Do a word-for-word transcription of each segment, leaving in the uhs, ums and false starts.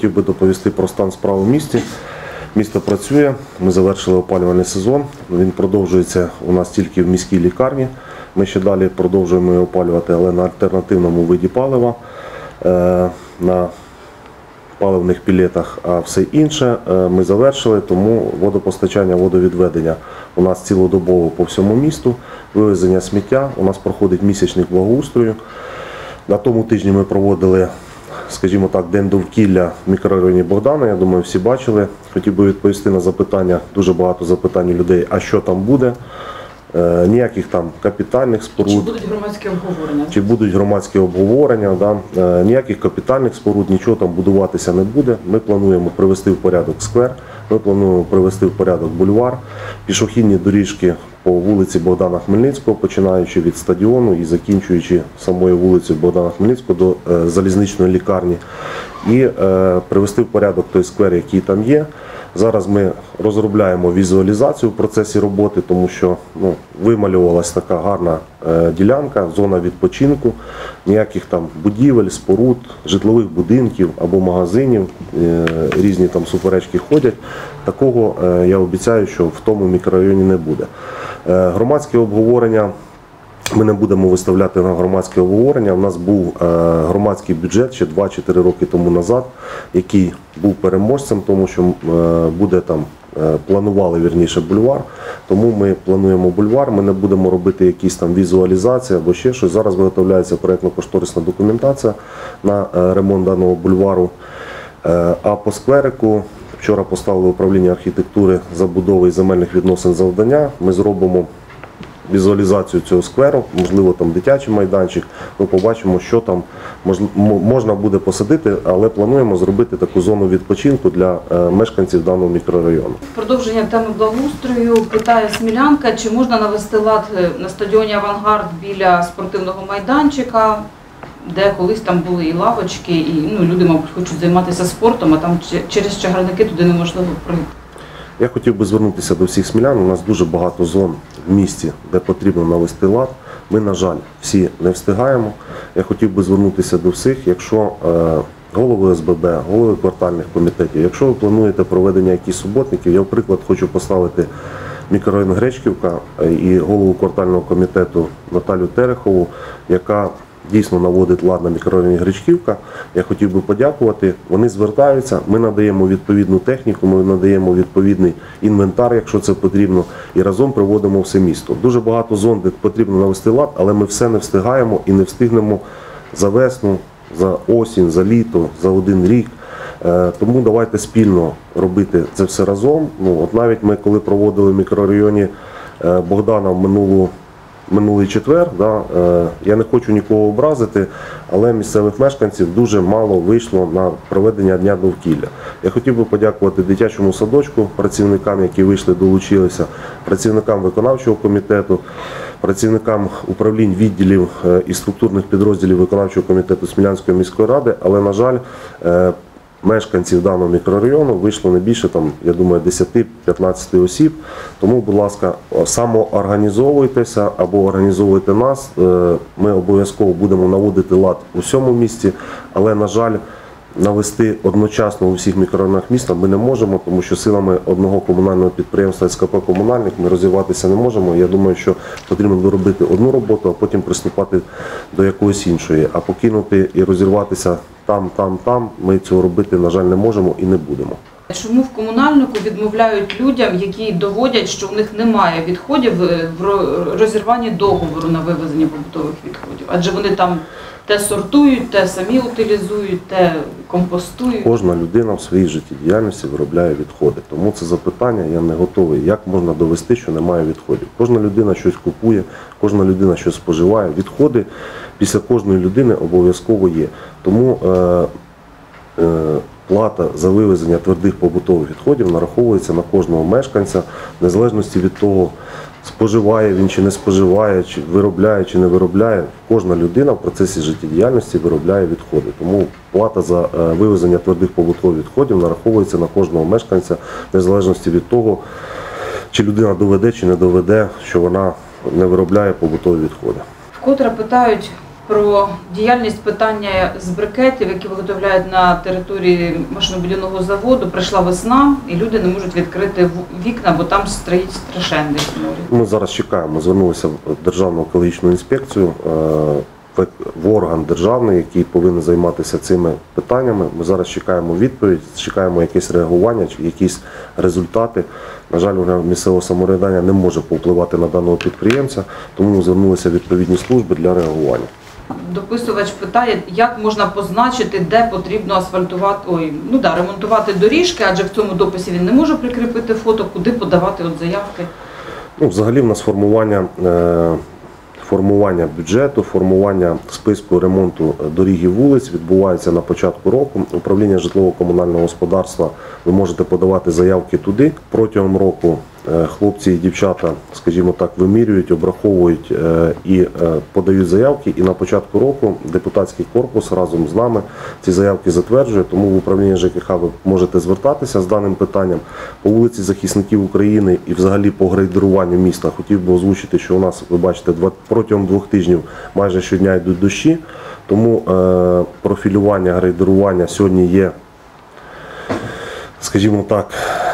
хотів би доповісти про стан справ у місті. Місто працює, ми завершили опалювальний сезон, він продовжується у нас тільки в міській лікарні. Ми ще далі продовжуємо його опалювати, але на альтернативному виді палива, на паливних пілетах, а все інше ми завершили, тому водопостачання, водовідведення у нас цілодобово по всьому місту, вивезення сміття, у нас проходить місячник благоустрою. На тому тижні ми проводили, скажімо так, День довкілля в мікрорайоні Богдана, я думаю, всі бачили. Хотів би відповісти на запитання, дуже багато запитань у людей, а що там буде. Е, ніяких там капітальних споруд. Чи будуть громадські обговорення? Чи будуть громадські обговорення, да. Е, ніяких капітальних споруд, нічого там будуватися не буде. Ми плануємо привести в порядок сквер, ми плануємо привести в порядок бульвар, пішохідні доріжки по вулиці Богдана Хмельницького, починаючи від стадіону і закінчуючи самою вулицею Богдана Хмельницького до е, залізничної лікарні. І е, привести в порядок той сквер, який там є. Зараз ми розробляємо візуалізацію в процесі роботи, тому що ну, вималювалася така гарна е, ділянка, зона відпочинку, ніяких там будівель, споруд, житлових будинків або магазинів, е, різні там суперечки ходять. Такого е, я обіцяю, що в тому мікрорайоні не буде. Е, громадське обговорення. Ми не будемо виставляти на громадське обговорення. У нас був громадський бюджет ще два-чотири роки тому назад, який був переможцем, тому що буде там, планували вірніше бульвар, тому ми плануємо бульвар, ми не будемо робити якісь там візуалізації або ще щось. Зараз виготовляється проєктно-кошторисна документація на ремонт даного бульвару. А по скверику вчора поставили управління архітектури, забудови і земельних відносин завдання. Ми зробимо візуалізацію цього скверу, можливо, там дитячий майданчик, ми побачимо, що там можна буде посадити, але плануємо зробити таку зону відпочинку для мешканців даного мікрорайону. Продовження теми благоустрою питає смілянка, чи можна навести лад на стадіоні «Авангард» біля спортивного майданчика, де колись там були і лавочки, і ну, люди, мабуть, хочуть займатися спортом, а там через чагарники туди неможливо пройти. Я хотів би звернутися до всіх смілян. У нас дуже багато зон в місті, де потрібно навести лад. Ми, на жаль, всі не встигаємо. Я хотів би звернутися до всіх, якщо е, голови ес бе бе, голови квартальних комітетів, якщо ви плануєте проведення якихось суботників, я, в приклад, хочу поставити мікрорайон Гречківка і голову квартального комітету Наталію Терехову, яка дійсно наводить лад на мікрорайоні Гречківка. Я хотів би подякувати. Вони звертаються, ми надаємо відповідну техніку, ми надаємо відповідний інвентар, якщо це потрібно, і разом приводимо все місто. Дуже багато зон, де потрібно навести лад, але ми все не встигаємо і не встигнемо за весну, за осінь, за літо, за один рік. Тому давайте спільно робити це все разом. Ну, от навіть ми, коли проводили в мікрорайоні Богдана в минулу Минулий четвер, да, е, я не хочу нікого образити, але місцевих мешканців дуже мало вийшло на проведення Дня довкілля. Я хотів би подякувати дитячому садочку, працівникам, які вийшли, долучилися, працівникам виконавчого комітету, працівникам управлінь відділів е, і структурних підрозділів виконавчого комітету Смілянської міської ради, але, на жаль, е, мешканців даного мікрорайону вийшло не більше, там, я думаю, десять-п'ятнадцять осіб. Тому, будь ласка, самоорганізовуйтеся або організовуйте нас. Ми обов'язково будемо наводити лад у всьому місті, але, на жаль, навести одночасно у всіх мікрорайонах міста ми не можемо, тому що силами одного комунального підприємства ес ка пе «Комунальник» ми розвиватися не можемо. Я думаю, що потрібно доробити одну роботу, а потім приступати до якоїсь іншої. А покинути і розірватися там, там, там, ми цього робити, на жаль, не можемо і не будемо. Чому в комунальнику відмовляють людям, які доводять, що в них немає відходів в розірванні договору на вивезення побутових відходів? Адже вони там те сортують, те самі утилізують, те компостують. Кожна людина в своїй життєдіяльності виробляє відходи. Тому це запитання я не готовий. Як можна довести, що немає відходів? Кожна людина щось купує, кожна людина щось споживає. Відходи після кожної людини обов'язково є. Тому е, е, плата за вивезення твердих побутових відходів нараховується на кожного мешканця, в незалежності від того, споживає він чи не споживає, чи виробляє чи не виробляє. Кожна людина в процесі життєдіяльності виробляє відходи. Тому плата за вивезення твердих побутових відходів нараховується на кожного мешканця, в незалежності від того, чи людина доведе чи не доведе, що вона не виробляє побутові відходи. Вкотре питають про діяльність питання з брикетів, які виготовляють на території машинобудівного заводу. Прийшла весна, і люди не можуть відкрити в- вікна, бо там стоїть страшенний море. Ми зараз чекаємо, звернулися в Державну екологічну інспекцію, е, в- в орган державний, який повинен займатися цими питаннями. Ми зараз чекаємо відповідь, чекаємо якесь реагування, чи якісь результати. На жаль, орган місцевого самоврядування не може повпливати на даного підприємця, тому ми звернулися в відповідні служби для реагування. Дописувач питає, як можна позначити, де потрібно асфальтувати, ой, ну да, ремонтувати доріжки, адже в цьому дописі він не може прикріпити фото, куди подавати от заявки. Ну, взагалі в нас формування, е, формування бюджету, формування списку ремонту доріг і вулиць відбувається на початку року. Управління житлово-комунального господарства, ви можете подавати заявки туди. Протягом року е, хлопці і дівчата, скажімо так, вимірюють, обраховують е, і е, подають заявки. І на початку року депутатський корпус разом з нами ці заявки затверджує. Тому в управління ЖКХ ви можете звертатися з даним питанням. По вулиці Захисників України і взагалі по грейдеруванню міста хотів би озвучити, що у нас, ви бачите, два- протягом двох тижнів майже щодня йдуть дощі. Тому е, профілювання, грейдерування сьогодні є, скажімо так,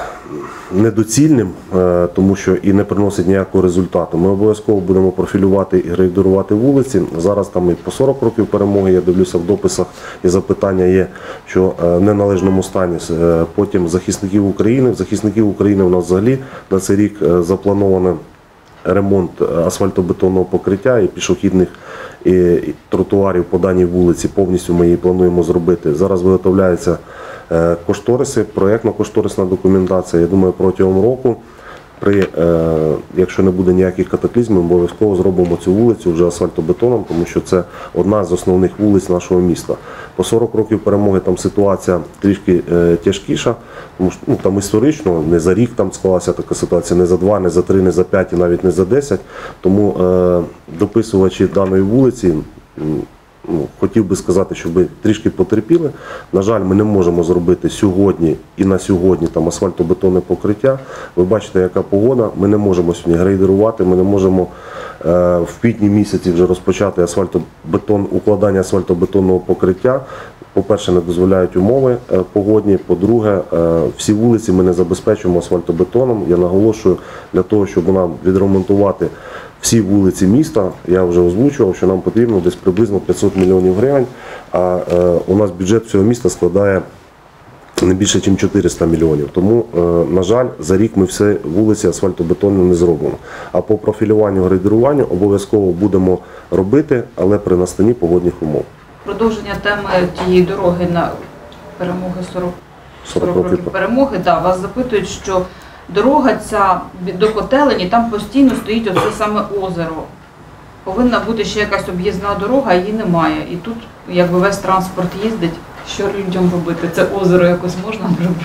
недоцільним, е, тому що і не приносить ніякого результату. Ми обов'язково будемо профілювати і грейдерувати вулиці. Зараз там і по сорок років перемоги, я дивлюся в дописах, і запитання є, що е, в неналежному стані. Е, Потім захисників України. Захисників України у нас взагалі на цей рік е, заплановано ремонт асфальтобетонного покриття і пішохідних і, і тротуарів по даній вулиці. Повністю ми її плануємо зробити. Зараз виготовляються е, кошториси, проєктно-кошторисна документація. Я думаю, протягом року, при, е, якщо не буде ніяких катаклізмів, ми обов'язково зробимо цю вулицю вже асфальтобетоном, тому що це одна з основних вулиць нашого міста. По сорок років перемоги там ситуація трішки е, тяжкіша, тому що ну, там історично не за рік там склалася така ситуація, не за два, не за три, не за п'ять і навіть не за десять. Тому е, дописувачі даної вулиці, м, ну, хотів би сказати, щоб ви трішки потерпіли. На жаль, ми не можемо зробити сьогодні і на сьогодні там асфальтобетонне покриття. Ви бачите, яка погода. Ми не можемо сьогодні грейдерувати, ми не можемо е, в квітні місяці вже розпочати асфальтобетон, укладання асфальтобетонного покриття. По-перше, не дозволяють умови е, погодні. По-друге, е, всі вулиці ми не забезпечуємо асфальтобетоном. Я наголошую, для того, щоб нам відремонтувати всі вулиці міста, я вже озвучував, що нам потрібно десь приблизно п'ятсот мільйонів гривень, а е, у нас бюджет всього міста складає не більше, ніж чотириста мільйонів. Тому, е, на жаль, за рік ми всі вулиці асфальтобетонно не зробимо. А по профілюванню, грейдеруванню обов'язково будемо робити, але при настанні погодних умов. Продовження теми тієї дороги на перемоги сорок, сорок років перемоги. Да, вас запитують, що дорога ця до Котелені, там постійно стоїть оце саме озеро. Повинна бути ще якась об'їзна дорога, а її немає. І тут якби весь транспорт їздить. Що людям робити? Це озеро якось можна прибрати?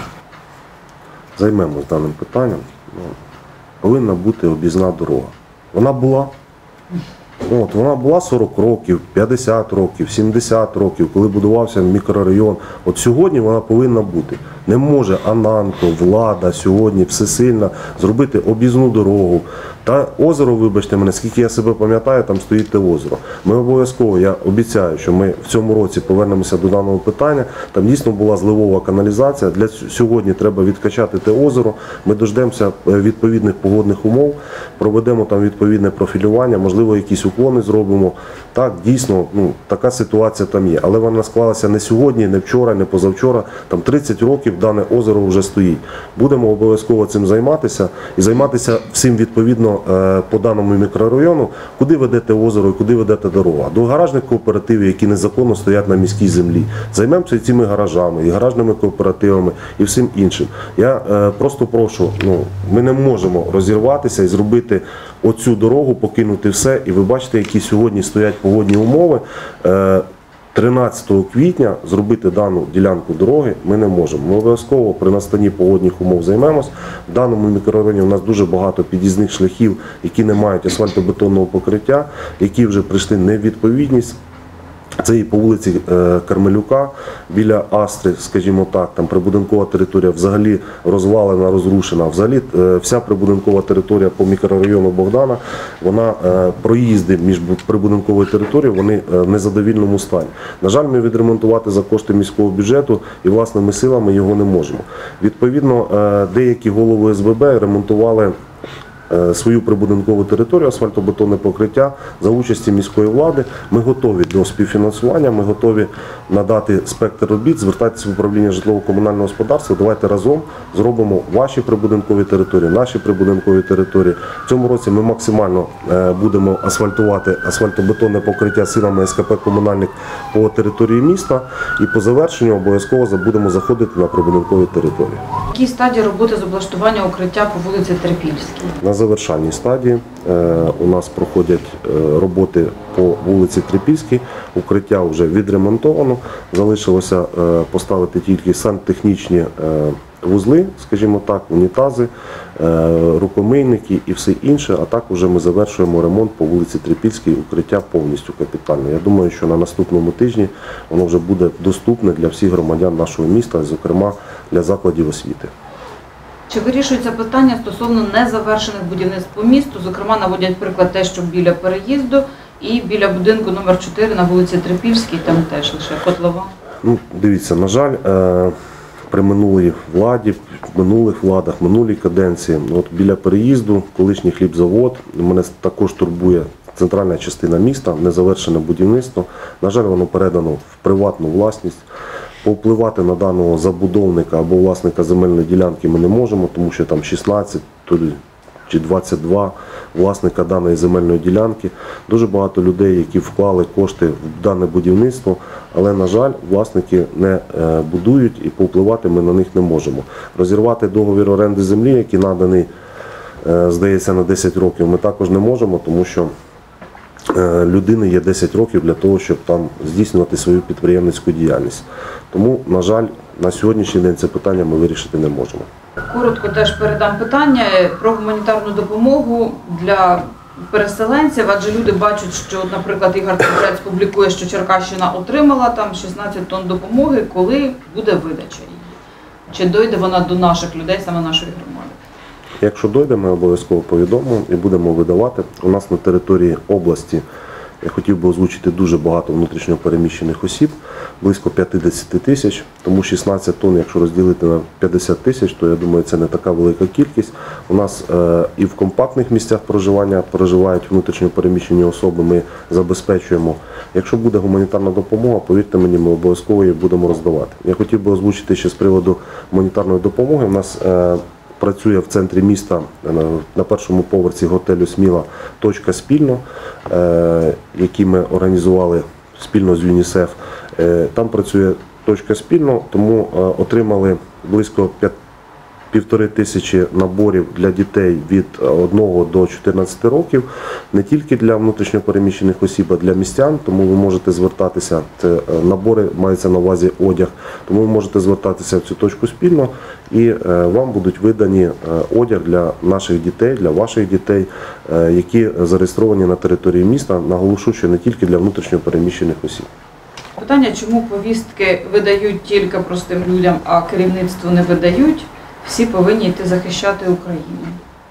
Займемось даним питанням. Ну, повинна бути об'їзна дорога. Вона була. От, вона була сорок років, п'ятдесят років, сімдесят років, коли будувався мікрорайон. От сьогодні вона повинна бути. Не може Ананко, влада сьогодні всесильна зробити об'їзну дорогу. Та озеро, вибачте мене, скільки я себе пам'ятаю, там стоїть те озеро. Ми обов'язково, я обіцяю, що ми в цьому році повернемося до даного питання. Там дійсно була зливова каналізація. Для сьогодні треба відкачати те озеро. Ми дождемося відповідних погодних умов, проведемо там відповідне профілювання, можливо, якісь уклони зробимо. Так, дійсно, ну, така ситуація там є. Але вона склалася не сьогодні, не вчора, не позавчора. Там тридцять років дане озеро вже стоїть. Будемо обов'язково цим займатися і займатися всім відповідно по даному мікрорайону, куди ведете озеро і куди ведете дорога. До гаражних кооперативів, які незаконно стоять на міській землі. Займемося і цими гаражами, і гаражними кооперативами, і всім іншим. Я е, просто прошу, ну, ми не можемо розірватися і зробити оцю дорогу, покинути все. І ви бачите, які сьогодні стоять погодні умови. Е, тринадцятого квітня зробити дану ділянку дороги ми не можемо. Ми обов'язково при настанні погодних умов займемось. В даному мікрорайоні у нас дуже багато під'їзних шляхів, які не мають асфальтобетонного покриття, які вже прийшли невідповідність. Це і по вулиці е, Кармелюка, біля Астри, скажімо так, там прибудинкова територія взагалі розвалена, розрушена. Взагалі е, вся прибудинкова територія по мікрорайону Богдана, вона е, проїзди між бу- прибудинковою територією, вони е, в незадовільному стані. На жаль, ми відремонтувати за кошти міського бюджету і власними силами його не можемо. Відповідно, е, деякі голови ес бе бе ремонтували е, свою прибудинкову територію, асфальтобетонне покриття за участі міської влади. Ми готові до співфінансування, ми готові надати спектр робіт, звертайтеся в управління житлово-комунального господарства. Давайте разом зробимо ваші прибудинкові території, наші прибудинкові території. В цьому році ми максимально е, будемо асфальтувати асфальтобетонне покриття силами ес ка пе «Комунальник» по території міста, і по завершенню обов'язково будемо заходити на прибудинкові території. В якій стадії роботи з облаштування укриття по вулиці Терпільській? На завершальній стадії е, у нас проходять е, роботи по вулиці Трипільській. Укриття вже відремонтовано. Залишилося е, поставити тільки сантехнічні е, вузли, скажімо так, унітази, е, рукомийники і все інше. А так вже ми завершуємо ремонт по вулиці Трипільській, укриття повністю капітальне. Я думаю, що на наступному тижні воно вже буде доступне для всіх громадян нашого міста, зокрема для закладів освіти. Чи вирішується питання стосовно незавершених будівництв по місту? Зокрема, наводять приклад те, що біля переїзду і біля будинку номер чотири на вулиці Трипільській, там теж лише котлова. Ну, дивіться, на жаль, е, при минулій владі, минулих владах, минулій каденції, от біля переїзду, колишній хлібзавод, мене також турбує центральна частина міста, незавершене будівництво. На жаль, воно передано в приватну власність. Повпливати на даного забудовника або власника земельної ділянки ми не можемо, тому що там шістнадцять чи двадцять два власника даної земельної ділянки. Дуже багато людей, які вклали кошти в дане будівництво, але, на жаль, власники не будують і повпливати ми на них не можемо. Розірвати договір оренди землі, який наданий, здається, на десять років, ми також не можемо, тому що людини є десять років для того, щоб там здійснювати свою підприємницьку діяльність. Тому, на жаль, на сьогоднішній день це питання ми вирішити не можемо. Коротко теж передам питання про гуманітарну допомогу для переселенців, адже люди бачать, що, наприклад, Ігор Цибрець публікує, що Черкащина отримала там шістнадцять тонн допомоги, коли буде видача її? Чи дойде вона до наших людей, саме нашої громади? Якщо дойде, ми обов'язково повідомимо і будемо видавати. У нас на території області, я хотів би озвучити, дуже багато внутрішньо переміщених осіб, близько п'ятдесят тисяч, тому шістнадцять тонн, якщо розділити на п'ятдесят тисяч, то я думаю, це не така велика кількість. У нас е, і в компактних місцях проживання проживають внутрішньо переміщені особи, ми забезпечуємо. Якщо буде гуманітарна допомога, повірте мені, ми обов'язково її будемо роздавати. Я хотів би озвучити ще з приводу гуманітарної допомоги. У нас е, працює в центрі міста на першому поверсі готелю «Сміла» точка «Спільно», який ми організували спільно з ЮНІСЕФ. Там працює точка «Спільно», тому отримали близько півтори тисячі наборів для дітей від одного до чотирнадцяти років, не тільки для внутрішньопереміщених осіб, а для містян, тому ви можете звертатися, це набори, мається на увазі одяг, тому ви можете звертатися в цю точку «Спільно» і вам будуть видані одяг для наших дітей, для ваших дітей, які зареєстровані на території міста, наголошу, що не тільки для внутрішньопереміщених осіб. Питання, чому повістки видають тільки простим людям, а керівництву не видають? Всі повинні йти захищати Україну.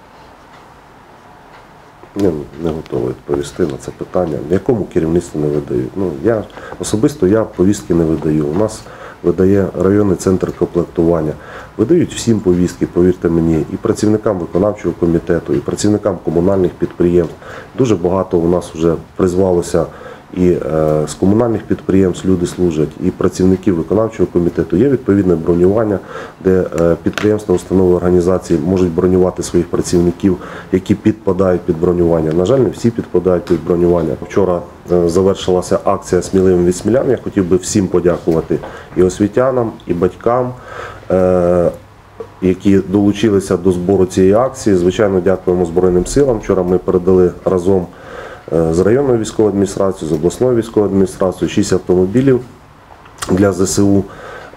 Не, не готовий відповісти на це питання. Якому керівництву не видають? Ну, я, особисто я повістки не видаю. У нас видає районний центр комплектування. Видають всім повістки, повірте мені, і працівникам виконавчого комітету, і працівникам комунальних підприємств. Дуже багато у нас вже призвалося і е, з комунальних підприємств люди служать, і працівників виконавчого комітету. Є відповідне бронювання, де е, підприємства, установи, організації можуть бронювати своїх працівників, які підпадають під бронювання. На жаль, не всі підпадають під бронювання. Вчора е, завершилася акція «Сміливим від смілян». Я хотів би всім подякувати і освітянам, і батькам, е, які долучилися до збору цієї акції. Звичайно, дякуємо Збройним силам. Вчора ми передали разом з районною військовою адміністрацією, з обласною військовою адміністрацією шість автомобілів для зе се у.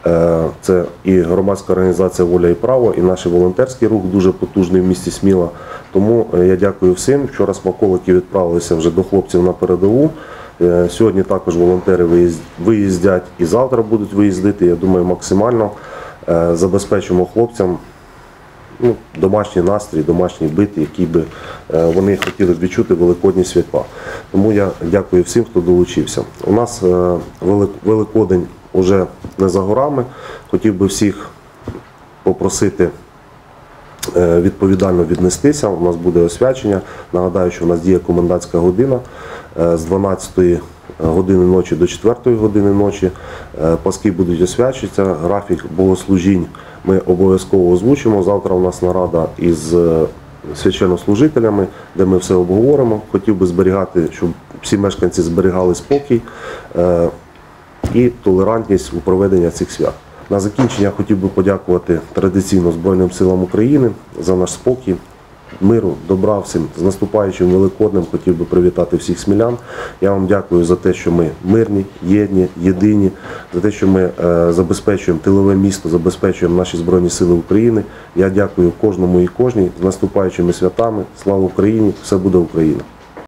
Е, Це і громадська організація «Воля і право», і наш волонтерський рух дуже потужний в місті Сміла. Тому е, я дякую всім. Вчора смаколики відправилися вже до хлопців на передову. Е, Сьогодні також волонтери виїзд- виїздять і завтра будуть виїздити. Я думаю, максимально е, забезпечимо хлопцям ну, домашній настрій, домашній бит, який би е, вони хотіли б відчути великодні свята. Тому я дякую всім, хто долучився. У нас е, Велик- Великодень уже не за горами. Хотів би всіх попросити е, відповідально віднестися. У нас буде освячення. Нагадаю, що у нас діє комендантська година е, з дванадцятої години ночі до четвертої години ночі. Е, Паски будуть освячуватися, графік богослужінь ми обов'язково озвучимо. Завтра у нас нарада із е, священнослужителями, де ми все обговоримо. Хотів би зберігати, щоб всі мешканці зберігали спокій е, і толерантність у проведенні цих свят. На закінчення хотів би подякувати традиційно Збройним силам України за наш спокій, миру, добра всім. З наступаючим Великоднем хотів би привітати всіх смілян. Я вам дякую за те, що ми мирні, єдні, єдині, за те, що ми е, забезпечуємо тилове місто, забезпечуємо наші Збройні Сили України. Я дякую кожному і кожній. З наступаючими святами. Слава Україні! Все буде Україна!